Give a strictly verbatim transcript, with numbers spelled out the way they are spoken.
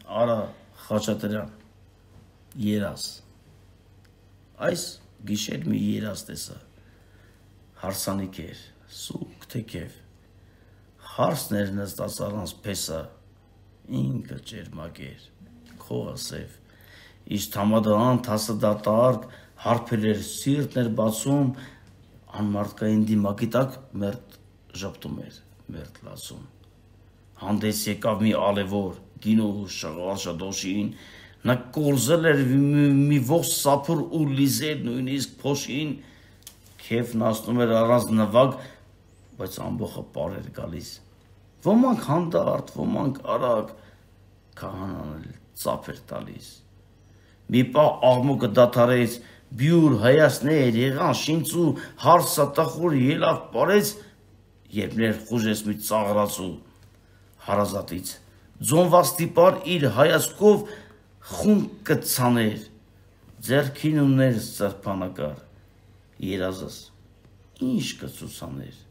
Արա Խաչատրյան, երաս, այս գիշեր մի երաս տեսա, հարսանիք էր, սուկ թեքև, հարսներ նստած առանց պեսա, ինքը ճերմակ էր, քողը սև, իշտ համադան թասը դատարկ, հարփել էր սիրտն էր բացում, անմարդկային դիմակի տակ մերտ ժպտում էր, մերտ լացում, հանդես եկավ մի ալևոր, գինու շղարշադոշին, նա կորզել էր մի ողջ սափուր ու լիզեր նույնիսկ փոշին, քեֆն ասնում էր առանց նվագ, բայց ամբողը պար էր գալիս, ոմանք հանդարտ, ոմանք արագ, քահանան էլ ծափ էր տալիս, մի պահ աղմուկը դադարեց, բյուր հայացներ, եղան շինծու, հարսատախոր ելավ պարեց, երբ ներխուժեց մի ծաղրացու, հարազատից, ձոնված տիպար իր հայացքով խունկ կցաներ, ձեռքին ուներ սրբանակար, երազս, ինչ կցուցաներ,